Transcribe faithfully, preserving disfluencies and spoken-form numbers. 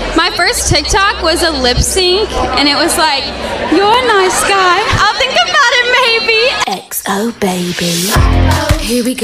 My first TikTok was a lip sync, and it was like, "You're a nice guy. I'll think about it, maybe." X O baby. Here we go.